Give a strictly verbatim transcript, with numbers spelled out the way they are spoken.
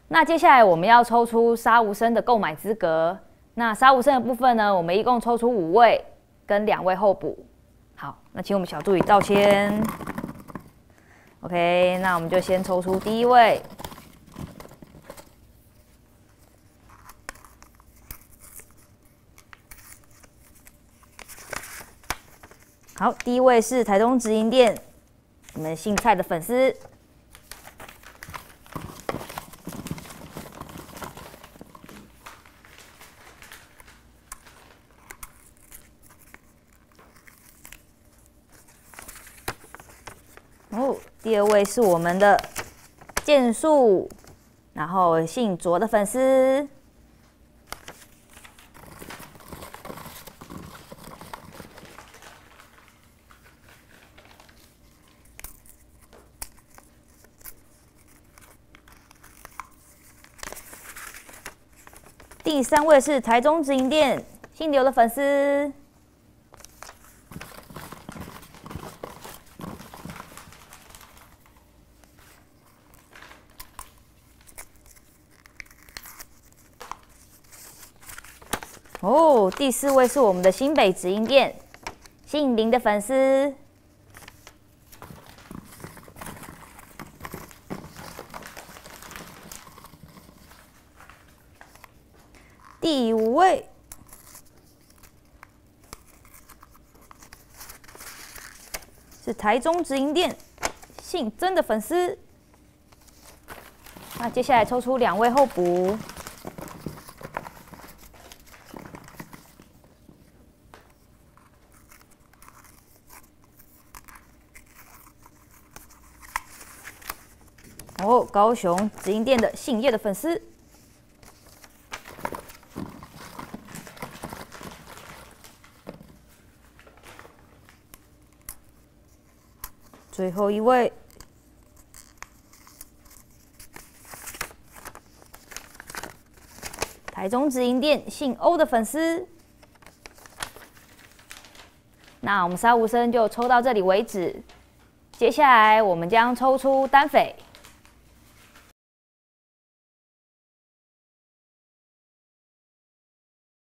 那接下来我们要抽出杀无声的购买资格。那杀无声的部分呢，我们一共抽出五位跟两位候补。好，那请我们小助理照签。OK， 那我们就先抽出第一位。好，第一位是台中直营店我们姓蔡的粉丝。哦，第二位是我们的剑术，然后姓卓的粉丝。第三位是台中直营店姓刘的粉丝。哦，第四位是我们的新北直营店姓林的粉丝。第五位是台中直营店姓曾的粉丝。那接下来抽出两位候补。哦，高雄直营店的姓叶的粉丝。最后一位，台中直营店姓欧的粉丝。那我们杀无声就抽到这里为止。接下来我们将抽出单匪。